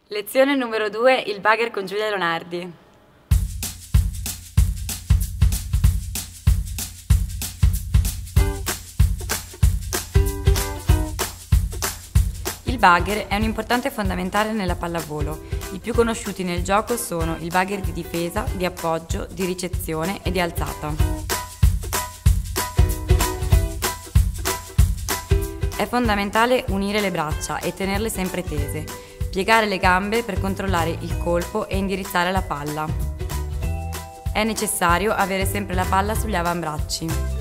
Lezione numero 2, il bagger con Giulia Leonardi. Il bagger è un importante fondamentale nella pallavolo. I più conosciuti nel gioco sono il bagger di difesa, di appoggio, di ricezione e di alzata. È fondamentale unire le braccia e tenerle sempre tese, piegare le gambe per controllare il colpo e indirizzare la palla. È necessario avere sempre la palla sugli avambracci.